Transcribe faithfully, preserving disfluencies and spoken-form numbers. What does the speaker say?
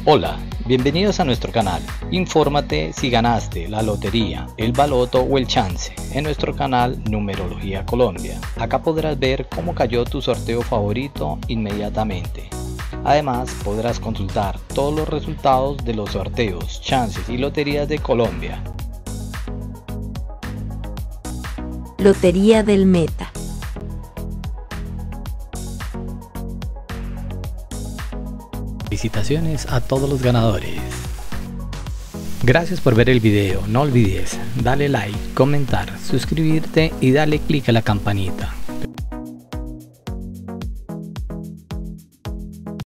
Hola, bienvenidos a nuestro canal. Infórmate si ganaste la lotería, el baloto o el chance en nuestro canal Numerología Colombia. Acá podrás ver cómo cayó tu sorteo favorito inmediatamente. Además, podrás consultar todos los resultados de los sorteos, chances y loterías de Colombia. Lotería del Meta. Felicitaciones a todos los ganadores. Gracias por ver el video. No olvides darle like, comentar, suscribirte y darle clic a la campanita.